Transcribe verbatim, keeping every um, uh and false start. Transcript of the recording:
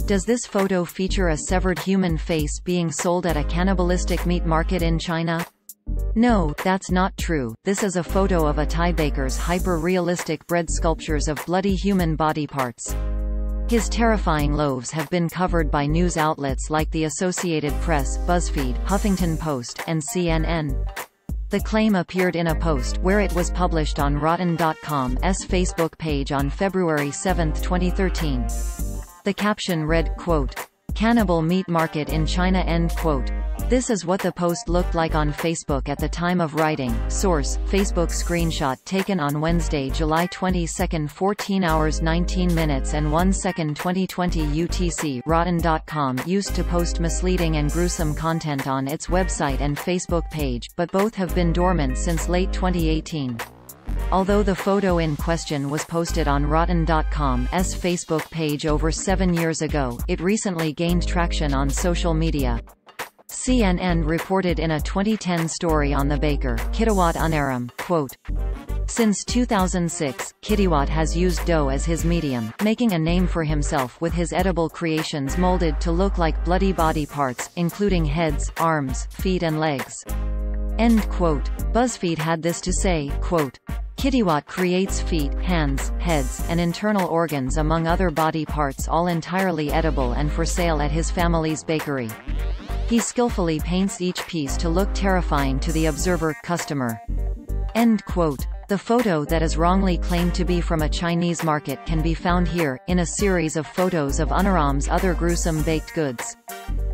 Does this photo feature a severed human face being sold at a cannibalistic meat market in China? No, that's not true. This is a photo of a Thai baker's hyper-realistic bread sculptures of bloody human body parts. His terrifying loaves have been covered by news outlets like the Associated Press, Buzzfeed, Huffington Post, and C N N. The claim appeared in a post where it was published on Rotten dot com's Facebook page on February seventh twenty thirteen. The caption read, quote, "Cannibal meat market in China," end quote. This is what the post looked like on Facebook at the time of writing. Source: Facebook screenshot taken on Wednesday, July twenty-second, fourteen hours nineteen minutes and one second twenty twenty U T C. Rotten dot com used to post misleading and gruesome content on its website and Facebook page, but both have been dormant since late twenty eighteen. Although the photo in question was posted on Rotten dot com's Facebook page over seven years ago, it recently gained traction on social media. C N N reported in a twenty ten story on the baker, Kitiwat Unaram, quote, "Since two thousand six, Kitiwat has used dough as his medium, making a name for himself with his edible creations molded to look like bloody body parts, including heads, arms, feet and legs." End quote. BuzzFeed had this to say, quote, "Kitiwat creates feet, hands, heads, and internal organs among other body parts, all entirely edible and for sale at his family's bakery. He skillfully paints each piece to look terrifying to the observer, customer." End quote. The photo that is wrongly claimed to be from a Chinese market can be found here, in a series of photos of Unaram's other gruesome baked goods.